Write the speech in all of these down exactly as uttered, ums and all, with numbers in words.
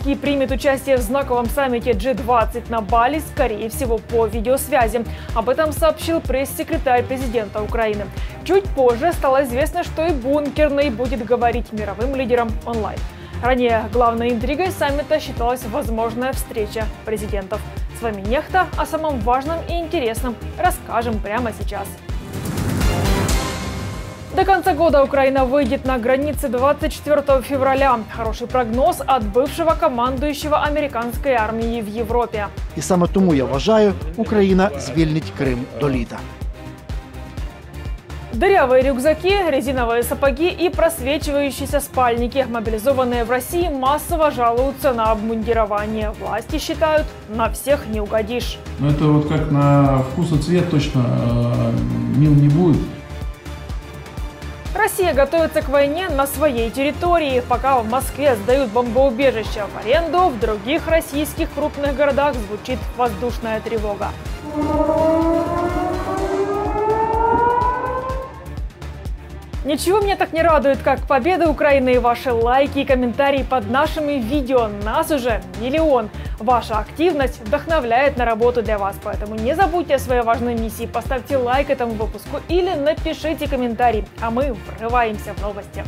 Зеленский примет участие в знаковом саммите джи двадцать на Бали, скорее всего, по видеосвязи. Об этом сообщил пресс-секретарь президента Украины. Чуть позже стало известно, что и Бункерный будет говорить мировым лидерам онлайн. Ранее главной интригой саммита считалась возможная встреча президентов. С вами Нехта. О самом важном и интересном расскажем прямо сейчас. До конца года Украина выйдет на границы двадцать четвёртого февраля. Хороший прогноз от бывшего командующего американської армії в Європі. І саме тому я вважаю, Україна звільнить Крим до літа. Дырявые рюкзаки, резиновые сапоги и просвечивающиеся спальники. Мобилизованные в России массово жалуются на обмундирование. Власти считают, на всех не угодишь. Но это вот как на вкус и цвет точно э, мил не будет. Россия готовится к войне на своей территории. Пока в Москве сдают бомбоубежища в аренду, в других российских крупных городах звучит воздушная тревога. Ничего меня так не радует, как победа Украины и ваши лайки и комментарии под нашими видео. Нас уже миллион. Ваша активность вдохновляет на работу для вас, поэтому не забудьте о своей важной миссии, поставьте лайк этому выпуску или напишите комментарий, а мы врываемся в новости.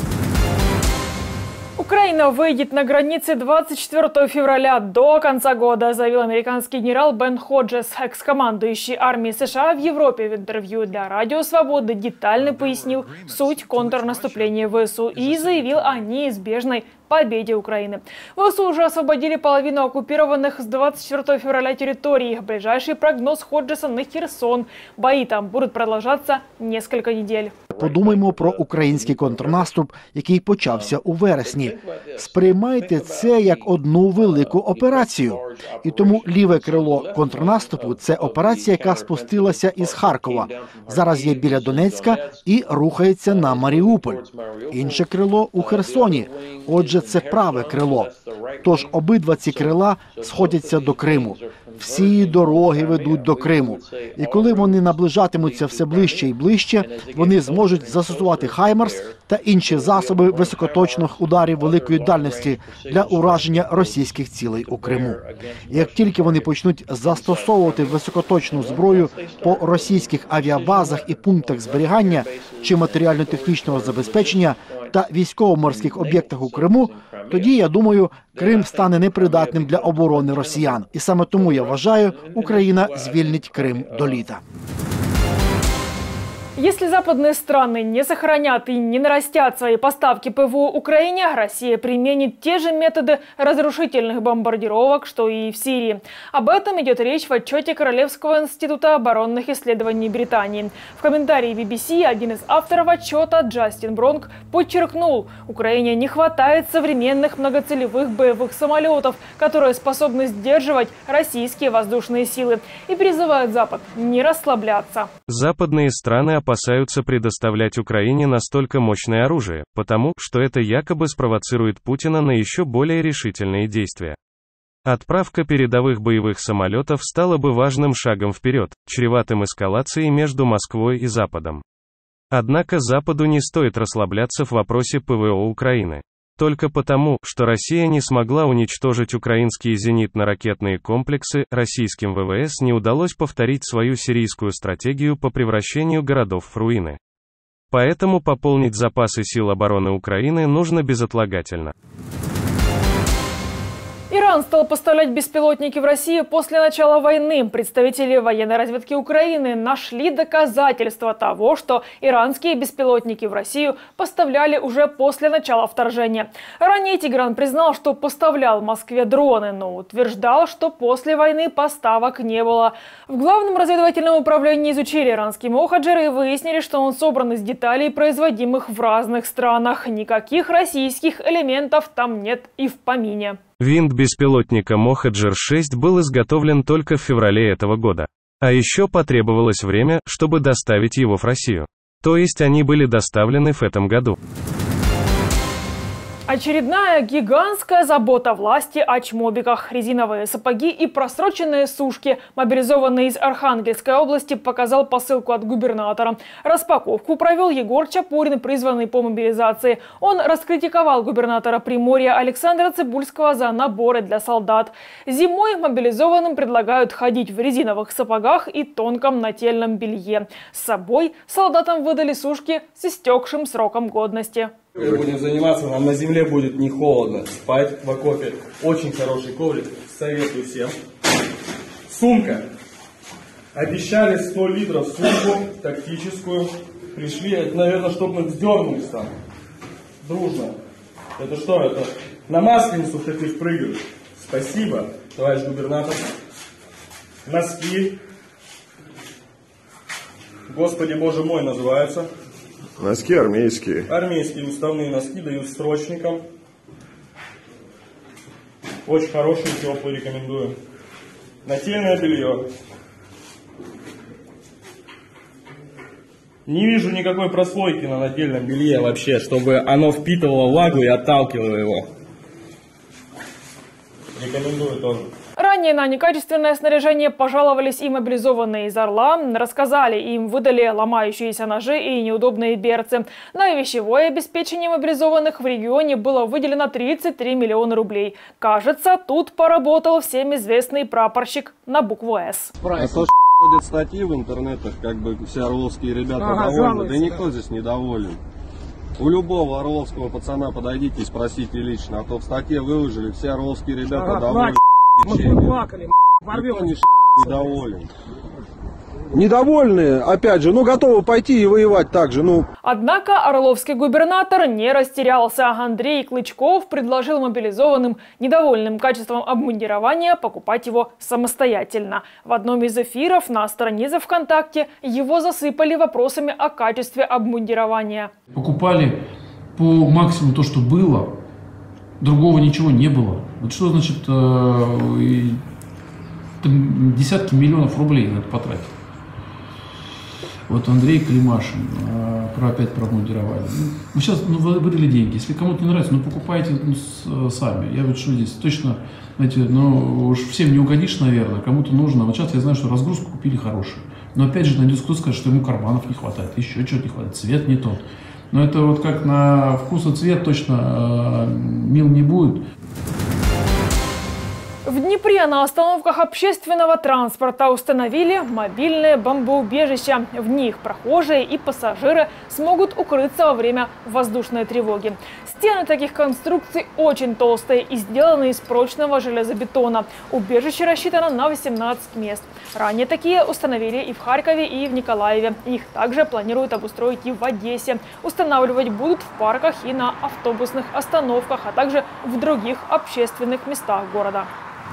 Украина выйдет на границы двадцать четвёртого февраля до конца года, заявил американский генерал Бен Ходжес. Экс-командующий армией США в Европе в интервью для Радио Свободы детально пояснил суть контрнаступления ВСУ и заявил о неизбежной победе Украины. ВСУ уже освободили половину оккупированных с двадцать четвёртого февраля территорий. Ближайший прогноз Ходжеса на Херсон. Бои там будут продолжаться несколько недель. Подумаймо про український контрнаступ, який почався у вересні. Сприймайте це як одну велику операцію. І тому ліве крило контрнаступу – це операція, яка спустилася із Харкова. Зараз є біля Донецька і рухається на Маріуполь. Інше крило у Херсоні. Отже, це праве крило. Тож обидва ці крила сходяться до Криму. Всі дороги ведуть до Криму. І коли вони наближатимуться все ближче і ближче, вони зможуть застосувати «Хаймарс» та інші засоби високоточних ударів великої дальності для ураження російських цілей у Криму. І як тільки вони почнуть застосовувати високоточну зброю по російських авіабазах і пунктах зберігання чи матеріально-технічного забезпечення та військово-морських об'єктах у Криму, тоді, я думаю, Крим стане непридатним для оборони росіян. І саме тому, я вважаю, Україна звільнить Крим до літа. Если западные страны не сохранят и не нарастят свои поставки ПВО Украине, Россия применит те же методы разрушительных бомбардировок, что и в Сирии. Об этом идет речь в отчете Королевского института оборонных исследований Британии. В комментарии би би си один из авторов отчета, Джастин Бронк, подчеркнул, Украине не хватает современных многоцелевых боевых самолетов, которые способны сдерживать российские воздушные силы, и призывает Запад не расслабляться. Западные страны опасаются предоставлять Украине настолько мощное оружие, потому что это якобы спровоцирует Путина на еще более решительные действия. Отправка передовых боевых самолетов стала бы важным шагом вперед, чреватым эскалацией между Москвой и Западом. Однако Западу не стоит расслабляться в вопросе ПВО Украины. Только потому, что Россия не смогла уничтожить украинские зенитно-ракетные комплексы, российским ВВС не удалось повторить свою сирийскую стратегию по превращению городов в руины. Поэтому пополнить запасы сил обороны Украины нужно безотлагательно. Иран стал поставлять беспилотники в Россию после начала войны. Представители военной разведки Украины нашли доказательства того, что иранские беспилотники в Россию поставляли уже после начала вторжения. Ранее Тегеран признал, что поставлял Москве дроны, но утверждал, что после войны поставок не было. В Главном разведывательном управлении изучили иранский Мохаджир и выяснили, что он собран из деталей, производимых в разных странах. Никаких российских элементов там нет и в помине. Винт беспилотника Мохаджир шесть был изготовлен только в феврале этого года. А еще потребовалось время, чтобы доставить его в Россию. То есть они были доставлены в этом году. Очередная гигантская забота власти о чмобиках. Резиновые сапоги и просроченные сушки. Мобилизованный из Архангельской области показал посылку от губернатора. Распаковку провел Егор Чапурин, призванный по мобилизации. Он раскритиковал губернатора Приморья Александра Цибульского за наборы для солдат. Зимой мобилизованным предлагают ходить в резиновых сапогах и тонком нательном белье. С собой солдатам выдали сушки с истекшим сроком годности. Мы будем заниматься, нам на земле будет не холодно. Спать в окопе. Очень хороший коврик. Советую всем. Сумка. Обещали сто литров сумку тактическую. Пришли, это, наверное, чтобы мы вздернулись там. Дружно. Это что? Это на Масленицу хотишь прыгать? Спасибо, товарищ губернатор. Носки. Господи Боже мой называется. Носки армейские. Армейские уставные носки дают строчникам. Очень хорошие, теплые, рекомендую. Нательное белье. Не вижу никакой прослойки на нательном белье вообще, чтобы оно впитывало влагу и отталкивало его. Рекомендую тоже. Ранее на некачественное снаряжение пожаловались и мобилизованные из Орла. Рассказали, им выдали ломающиеся ножи и неудобные берцы. На вещевое обеспечение мобилизованных в регионе было выделено тридцать три миллиона рублей. Кажется, тут поработал всем известный прапорщик на букву «С». А то, что ходят статьи в интернетах, как бы все орловские ребята ага, довольны, да никто здесь недоволен. У любого орловского пацана подойдите и спросите лично, а то в статье выложили, все орловские ребята ага, довольны. Мы плакали, никто не недоволен. Недовольные, опять же, ну готовы пойти и воевать так же, ну. Однако орловский губернатор не растерялся. Андрей Клычков предложил мобилизованным, недовольным качеством обмундирования, покупать его самостоятельно. В одном из эфиров на странице ВКонтакте его засыпали вопросами о качестве обмундирования. Покупали по максимуму то, что было, другого ничего не было. Вот что значит э, десятки миллионов рублей надо потратить. Вот Андрей Климашин, про, опять про обмундирование. Ну, сейчас ну, выдали деньги. Если кому-то не нравится, ну покупайте ну, с, сами. Я вот что здесь точно, знаете, ну уж всем не угодишь, наверное, кому-то нужно. Вот сейчас я знаю, что разгрузку купили хорошую. Но опять же найдется кто скажет, что ему карманов не хватает, еще чего-то не хватает, цвет не тот. Но это вот как на вкус и цвет точно э, мил не будет. В Днепре на остановках общественного транспорта установили мобильные бомбоубежища. В них прохожие и пассажиры смогут укрыться во время воздушной тревоги. Стены таких конструкций очень толстые и сделаны из прочного железобетона. Убежище рассчитано на восемнадцать мест. Ранее такие установили и в Харькове, и в Николаеве. Их также планируют обустроить и в Одессе. Устанавливать будут в парках и на автобусных остановках, а также в других общественных местах города.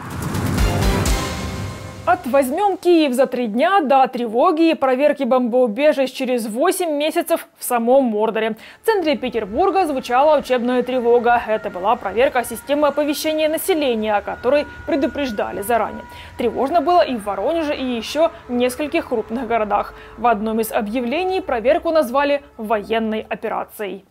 От «возьмем Киев за три дня» до тревоги и проверки бомбоубежищ через восемь месяцев в самом Мордоре. В центре Петербурга звучала учебная тревога. Это была проверка системы оповещения населения, о которой предупреждали заранее. Тревожно было и в Воронеже, и еще в нескольких крупных городах. В одном из объявлений проверку назвали военной операцией.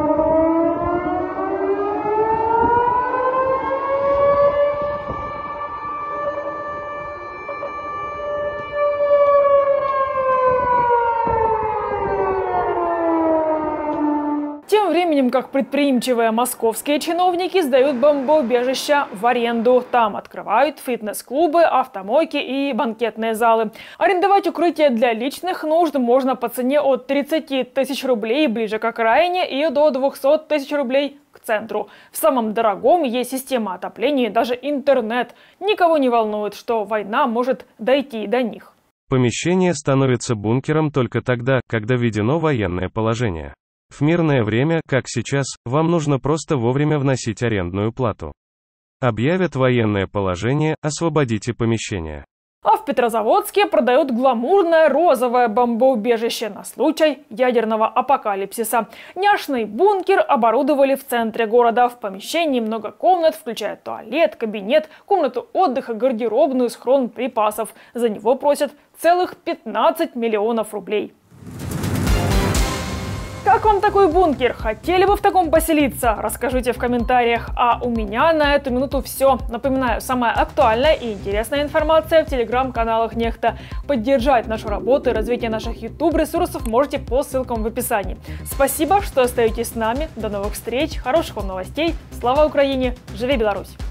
Тем временем, как предприимчивые московские чиновники сдают бомбоубежища в аренду. Там открывают фитнес-клубы, автомойки и банкетные залы. Арендовать укрытие для личных нужд можно по цене от тридцати тысяч рублей ближе к окраине и до двухсот тысяч рублей к центру. В самом дорогом есть система отопления и даже интернет. Никого не волнует, что война может дойти до них. Помещение становится бункером только тогда, когда введено военное положение. В мирное время, как сейчас, вам нужно просто вовремя вносить арендную плату. Объявят военное положение, освободите помещение. А в Петрозаводске продают гламурное розовое бомбоубежище на случай ядерного апокалипсиса. Няшный бункер оборудовали в центре города. В помещении много комнат, включая туалет, кабинет, комнату отдыха, гардеробную, схрон припасов. За него просят целых пятнадцать миллионов рублей. Как вам такой бункер? Хотели бы в таком поселиться? Расскажите в комментариях. А у меня на эту минуту все. Напоминаю, самая актуальная и интересная информация в телеграм-каналах Нехта. Поддержать нашу работу и развитие наших YouTube-ресурсов можете по ссылкам в описании. Спасибо, что остаетесь с нами. До новых встреч, хороших вам новостей. Слава Украине! Живи Беларусь!